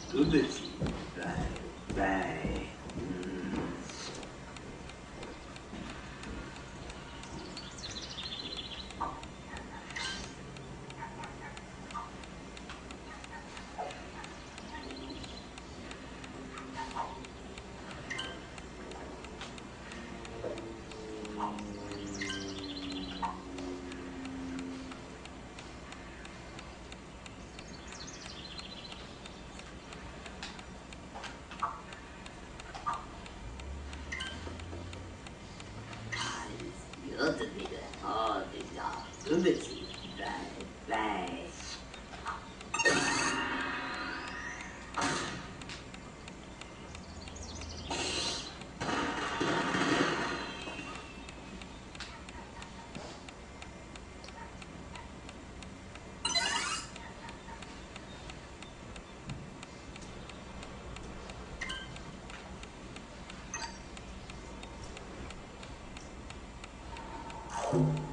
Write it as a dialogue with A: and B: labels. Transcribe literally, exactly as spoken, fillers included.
A: 对不起，拜拜。嗯。有的那个哦，对呀，对不起，拜拜。you